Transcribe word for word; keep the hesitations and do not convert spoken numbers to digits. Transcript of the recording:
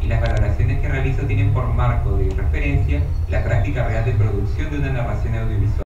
las valoraciones que realizo tienen por marco de referencia la práctica real de producción de una narración audiovisual.